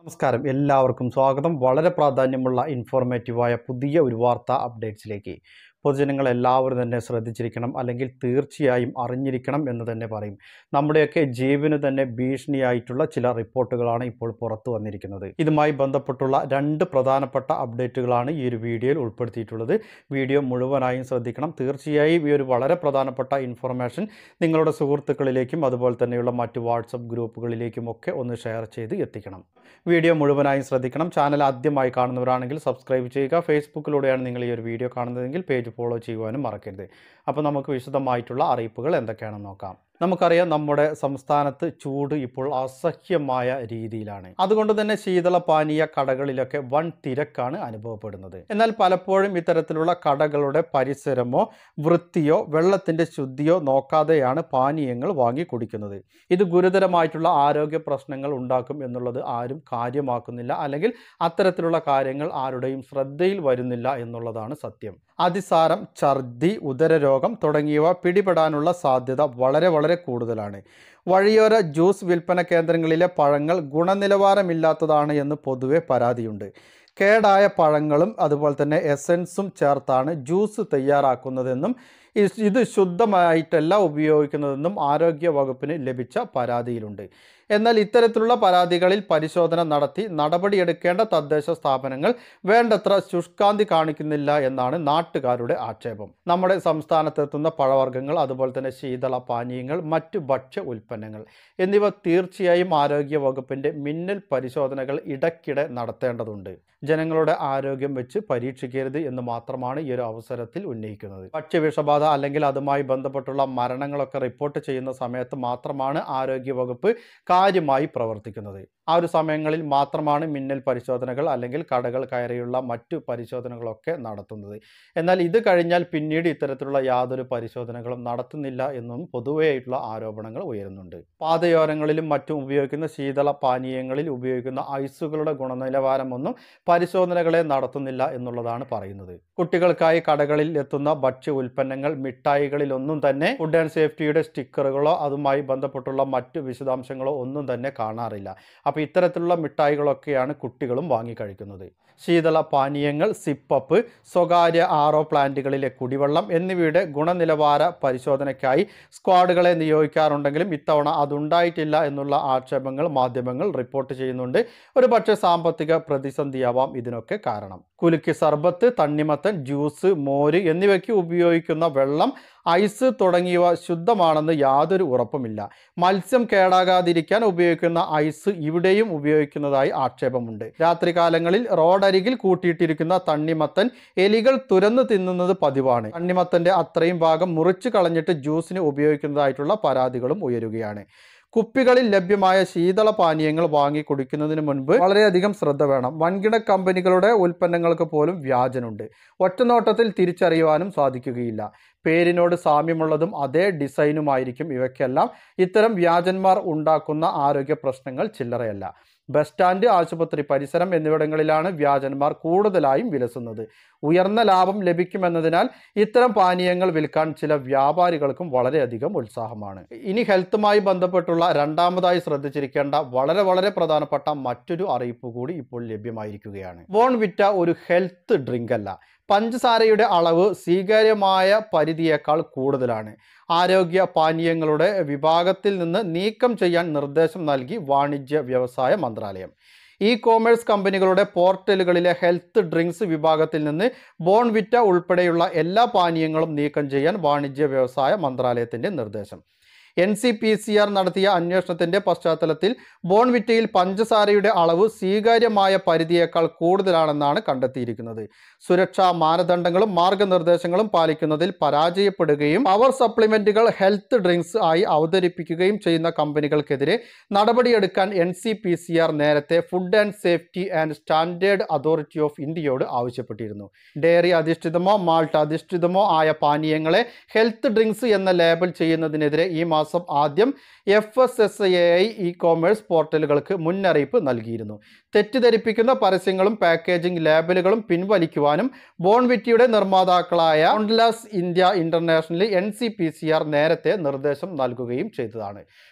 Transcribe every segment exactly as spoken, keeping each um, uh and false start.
നമസ്കാരം, എല്ലാവർക്കും സ്വാഗതം. വളരെ പ്രാധാന്യമുള്ള ഇൻഫോർമേറ്റീവായ പുതിയ ഒരു വാർത്താ അപ്ഡേറ്റ്സിലേക്ക്. പൊതുജനങ്ങൾ എല്ലാവരും തന്നെ ശ്രദ്ധിച്ചിരിക്കണം, അല്ലെങ്കിൽ തീർച്ചയായും അറിഞ്ഞിരിക്കണം എന്ന് തന്നെ പറയും. നമ്മുടെയൊക്കെ ജീവന് തന്നെ ഭീഷണിയായിട്ടുള്ള ചില റിപ്പോർട്ടുകളാണ് ഇപ്പോൾ പുറത്തു വന്നിരിക്കുന്നത്. ഇതുമായി ബന്ധപ്പെട്ടുള്ള രണ്ട് പ്രധാനപ്പെട്ട അപ്ഡേറ്റുകളാണ് ഈ ഒരു വീഡിയോയിൽ ഉൾപ്പെടുത്തിയിട്ടുള്ളത്. വീഡിയോ മുഴുവനായും ശ്രദ്ധിക്കണം. തീർച്ചയായും ഈ ഒരു വളരെ പ്രധാനപ്പെട്ട ഇൻഫർമേഷൻ നിങ്ങളുടെ സുഹൃത്തുക്കളിലേക്കും അതുപോലെ തന്നെയുള്ള മറ്റ് വാട്സപ്പ് ഗ്രൂപ്പുകളിലേക്കും ഒക്കെ ഒന്ന് ഷെയർ ചെയ്ത് എത്തിക്കണം. വീഡിയോ മുഴുവനായും ശ്രദ്ധിക്കണം. ചാനൽ ആദ്യമായി കാണുന്നവരാണെങ്കിൽ സബ്സ്ക്രൈബ് ചെയ്യുക. ഫേസ്ബുക്കിലൂടെയാണ് നിങ്ങൾ ഈ ഒരു വീഡിയോ കാണുന്നതെങ്കിൽ പേജ് ഫോളോ ചെയ്യുവാനും മറക്കരുത്. അപ്പോൾ നമുക്ക് വിശദമായിട്ടുള്ള അറിയിപ്പുകൾ എന്തൊക്കെയാണെന്ന് നോക്കാം. നമുക്കറിയാം, നമ്മുടെ സംസ്ഥാനത്ത് ചൂട് ഇപ്പോൾ അസഹ്യമായ രീതിയിലാണ്. അതുകൊണ്ട് തന്നെ ശീതളപാനീയ കടകളിലൊക്കെ വൻ തിരക്കാണ് അനുഭവപ്പെടുന്നത്. എന്നാൽ പലപ്പോഴും ഇത്തരത്തിലുള്ള കടകളുടെ പരിസരമോ വൃത്തിയോ വെള്ളത്തിൻ്റെ ശുദ്ധിയോ നോക്കാതെയാണ് പാനീയങ്ങൾ വാങ്ങി കുടിക്കുന്നത്. ഇത് ഗുരുതരമായിട്ടുള്ള ആരോഗ്യ പ്രശ്നങ്ങൾ ഉണ്ടാക്കും എന്നുള്ളത് ആരും കാര്യമാക്കുന്നില്ല, അല്ലെങ്കിൽ അത്തരത്തിലുള്ള കാര്യങ്ങൾ ആരുടെയും ശ്രദ്ധയിൽ വരുന്നില്ല എന്നുള്ളതാണ് സത്യം. അതിസാരം, ഛർദി, ഉദരരോഗം തുടങ്ങിയവ പിടിപെടാനുള്ള സാധ്യത വളരെ വളരെ കൂടുതലാണ്. വഴിയോര ജ്യൂസ് വിൽപ്പന കേന്ദ്രങ്ങളിലെ പഴങ്ങൾ ഗുണനിലവാരമില്ലാത്തതാണ് എന്ന് പൊതുവെ പരാതിയുണ്ട്. കേടായ പഴങ്ങളും അതുപോലെ തന്നെ എസൻസും ചേർത്താണ് ജ്യൂസ് തയ്യാറാക്കുന്നതെന്നും ഇത് ശുദ്ധമായിട്ടല്ല ഉപയോഗിക്കുന്നതെന്നും ആരോഗ്യ വകുപ്പിന് ലഭിച്ച പരാതിയിലുണ്ട്. എന്നാൽ ഇത്തരത്തിലുള്ള പരാതികളിൽ പരിശോധന നടത്തി നടപടിയെടുക്കേണ്ട തദ്ദേശ സ്ഥാപനങ്ങൾ വേണ്ടത്ര ശുഷ്കാന്തി കാണിക്കുന്നില്ല എന്നാണ് നാട്ടുകാരുടെ ആക്ഷേപം. നമ്മുടെ സംസ്ഥാനത്തെത്തുന്ന പഴവർഗ്ഗങ്ങൾ, അതുപോലെ തന്നെ ശീതള പാനീയങ്ങൾ, മറ്റ് ഭക്ഷ്യ ഉൽപ്പന്നങ്ങൾ എന്നിവ തീർച്ചയായും ആരോഗ്യ വകുപ്പിൻ്റെ മിന്നൽ പരിശോധനകൾ ഇടയ്ക്കിടെ നടത്തേണ്ടതുണ്ട്. ജനങ്ങളുടെ ആരോഗ്യം വെച്ച് പരീക്ഷിക്കരുത് എന്ന് മാത്രമാണ് ഈ ഒരു അവസരത്തിൽ ഉന്നയിക്കുന്നത്. ഭക്ഷ്യവിഷബാധ അല്ലെങ്കിൽ അതുമായി ബന്ധപ്പെട്ടുള്ള മരണങ്ങളൊക്കെ റിപ്പോർട്ട് ചെയ്യുന്ന സമയത്ത് മാത്രമാണ് ആരോഗ്യ വകുപ്പ് കാര്യമായി പ്രവർത്തിക്കുന്നത്. ആ ഒരു സമയങ്ങളിൽ മാത്രമാണ് മിന്നൽ പരിശോധനകൾ അല്ലെങ്കിൽ കടകൾ കയറിയുള്ള മറ്റു പരിശോധനകളൊക്കെ നടത്തുന്നത്. എന്നാൽ ഇത് കഴിഞ്ഞാൽ പിന്നീട് ഇത്തരത്തിലുള്ള യാതൊരു പരിശോധനകളും നടത്തുന്നില്ല എന്നും പൊതുവെയായിട്ടുള്ള ആരോപണങ്ങൾ ഉയരുന്നുണ്ട്. പാതയോരങ്ങളിലും മറ്റും ഉപയോഗിക്കുന്ന ശീതള പാനീയങ്ങളിൽ ഉപയോഗിക്കുന്ന ഐസുകളുടെ ഗുണനിലവാരമൊന്നും പരിശോധനകളെ നടത്തുന്നില്ല എന്നുള്ളതാണ് പറയുന്നത്. കുട്ടികൾക്കായി കടകളിൽ എത്തുന്ന ഭക്ഷ്യ ഉൽപ്പന്നങ്ങൾ, മിഠായികളിലൊന്നും തന്നെ ഫുഡ് ആൻഡ് സേഫ്റ്റിയുടെ സ്റ്റിക്കറുകളോ അതുമായി ബന്ധപ്പെട്ടുള്ള മറ്റു വിശദാംശങ്ങളോ ഒന്നും തന്നെ കാണാറില്ല. അപ്പോൾ ഇത്തരത്തിലുള്ള മിഠായികളൊക്കെയാണ് കുട്ടികളും വാങ്ങിക്കഴിക്കുന്നത്. ശീതള പാനീയങ്ങൾ, സിപ്പപ്പ്, സ്വകാര്യ ആറോ പ്ലാന്റുകളിലെ കുടിവെള്ളം എന്നിവയുടെ ഗുണനിലവാര പരിശോധനയ്ക്കായി സ്ക്വാഡുകളെ നിയോഗിക്കാറുണ്ടെങ്കിലും ഇത്തവണ അതുണ്ടായിട്ടില്ല എന്നുള്ള ആക്ഷേപങ്ങൾ മാധ്യമങ്ങൾ റിപ്പോർട്ട് ചെയ്യുന്നുണ്ട്. ഒരു പക്ഷേ സാമ്പത്തിക പ്രതിസന്ധിയാവാം ഇതിനൊക്കെ കാരണം. കുലുക്കി സർബത്ത്, തണ്ണിമത്തൻ, ജ്യൂസ്, മോര് എന്നിവയ്ക്ക് ഉപയോഗിക്കുന്ന വെള്ളം, ഐസ് തുടങ്ങിയവ ശുദ്ധമാണെന്ന് യാതൊരു ഉറപ്പുമില്ല. മത്സ്യം കേടാകാതിരിക്കാൻ ഉപയോഗിക്കുന്ന ഐസ് ഇവിടെയും ഉപയോഗിക്കുന്നതായി ആക്ഷേപമുണ്ട്. രാത്രികാലങ്ങളിൽ റോഡരികിൽ കൂട്ടിയിട്ടിരിക്കുന്ന തണ്ണിമത്തൻ എലികൾ തുരന്നു തിന്നുന്നത് പതിവാണ്. തണ്ണിമത്തൻ്റെ അത്രയും ഭാഗം മുറിച്ചു കളഞ്ഞിട്ട് ജ്യൂസിന് ഉപയോഗിക്കുന്നതായിട്ടുള്ള പരാതികളും ഉയരുകയാണ്. കുപ്പികളിൽ ലഭ്യമായ ശീതള പാനീയങ്ങൾ വാങ്ങി കുടിക്കുന്നതിന് മുൻപ് വളരെയധികം ശ്രദ്ധ വേണം. വൻകിട കമ്പനികളുടെ ഉൽപ്പന്നങ്ങൾക്ക് പോലും വ്യാജനുണ്ട്. ഒറ്റനോട്ടത്തിൽ തിരിച്ചറിയുവാനും സാധിക്കുകയില്ല. പേരിനോട് സാമ്യമുള്ളതും അതേ ഡിസൈനുമായിരിക്കും ഇവയ്ക്കെല്ലാം. ഇത്തരം വ്യാജന്മാർ ഉണ്ടാക്കുന്ന ആരോഗ്യ പ്രശ്നങ്ങൾ ചില്ലറയല്ല. ബസ് സ്റ്റാൻഡ്, ആശുപത്രി പരിസരം എന്നിവിടങ്ങളിലാണ് വ്യാജന്മാർ കൂടുതലായും വിലസുന്നത്. ഉയർന്ന ലാഭം ലഭിക്കുമെന്നതിനാൽ ഇത്തരം പാനീയങ്ങൾ വിൽക്കാൻ ചില വ്യാപാരികൾക്കും വളരെയധികം ഉത്സാഹമാണ്. ഇനി ഹെൽത്തുമായി ബന്ധപ്പെട്ടുള്ള രണ്ടാമതായി ശ്രദ്ധിച്ചിരിക്കേണ്ട വളരെ വളരെ പ്രധാനപ്പെട്ട മറ്റൊരു അറിയിപ്പ് കൂടി ഇപ്പോൾ ലഭ്യമായിരിക്കുകയാണ്. ബോൺവിറ്റ ഒരു ഹെൽത്ത് ഡ്രിങ്ക് അല്ല. പഞ്ചസാരയുടെ അളവ് സ്വീകാര്യമായ പരിധിയേക്കാൾ കൂടുതലാണ്. ആരോഗ്യ പാനീയങ്ങളുടെ വിഭാഗത്തിൽ നിന്ന് നീക്കം ചെയ്യാൻ നിർദ്ദേശം നൽകി വാണിജ്യ വ്യവസായ മന്ത്രാലയം. ഇ കോമേഴ്സ് കമ്പനികളുടെ പോർട്ടലുകളിലെ ഹെൽത്ത് ഡ്രിങ്ക്സ് വിഭാഗത്തിൽ നിന്ന് ബോൺവിറ്റ ഉൾപ്പെടെയുള്ള എല്ലാ പാനീയങ്ങളും നീക്കം ചെയ്യാൻ വാണിജ്യ വ്യവസായ മന്ത്രാലയത്തിൻ്റെ നിർദ്ദേശം. N C P C R നടത്തിയ അന്വേഷണത്തിൻ്റെ പശ്ചാത്തലത്തിൽ ബോൺവിറ്റയിൽ പഞ്ചസാരയുടെ അളവ് സ്വീകാര്യമായ പരിധിയേക്കാൾ കൂടുതലാണെന്നാണ് കണ്ടെത്തിയിരിക്കുന്നത്. സുരക്ഷാ മാനദണ്ഡങ്ങളും മാർഗനിർദ്ദേശങ്ങളും പാലിക്കുന്നതിൽ പരാജയപ്പെടുകയും പവർ സപ്ലിമെൻറ്റുകൾ ഹെൽത്ത് ഡ്രിങ്ക്സ് ആയി അവതരിപ്പിക്കുകയും ചെയ്യുന്ന കമ്പനികൾക്കെതിരെ നടപടിയെടുക്കാൻ N C P C R നേരത്തെ food and safety and standard authority of ഇന്ത്യയോട് ആവശ്യപ്പെട്ടിരുന്നു. ഡയറി അധിഷ്ഠിതമോ മാൾട്ട് അധിഷ്ഠിതമോ ആയ പാനീയങ്ങളെ ഹെൽത്ത് ഡ്രിങ്ക്സ് എന്ന ലേബൽ ചെയ്യുന്നതിനെതിരെ ഈ മാസം ആദ്യം F S S A I e commerce പോർട്ടലുകൾക്ക് മുന്നറിയിപ്പ് നൽകിയിരുന്നു. തെറ്റിദ്ധരിപ്പിക്കുന്ന പരസ്യങ്ങളും പാക്കേജിംഗ് ലേബലുകളും പിൻവലിക്കുവാനും ബോൺവിറ്റയുടെ നിർമ്മാതാക്കളായ Mondelez India International N C P C R നേരത്തെ നിർദ്ദേശം നൽകുകയും ചെയ്തതാണ്.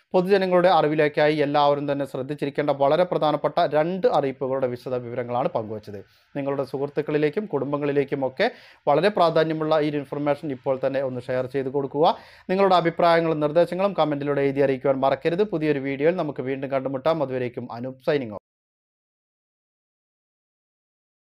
പൊതുജനങ്ങളുടെ അറിവിലേക്കായി എല്ലാവരും തന്നെ ശ്രദ്ധിച്ചിരിക്കേണ്ട വളരെ പ്രധാനപ്പെട്ട രണ്ട് അറിയിപ്പുകളുടെ വിശദ വിവരങ്ങളാണ് പങ്കുവച്ചത്. നിങ്ങളുടെ സുഹൃത്തുക്കളിലേക്കും കുടുംബങ്ങളിലേക്കും ഒക്കെ വളരെ പ്രാധാന്യമുള്ള ഈ ഇൻഫർമേഷൻ ഇപ്പോൾ തന്നെ ഒന്ന് ഷെയർ ചെയ്ത് കൊടുക്കുക. നിങ്ങളുടെ അഭിപ്രായങ്ങളും നിർദ്ദേശങ്ങളും കമൻറ്റിലൂടെ എഴുതി അറിയിക്കുവാൻ മറക്കരുത്. പുതിയൊരു വീഡിയോയിൽ നമുക്ക് വീണ്ടും കണ്ടുമുട്ടാം. അതുവരേക്കും അനൂപ് സൈനിങ് ഓഫ്.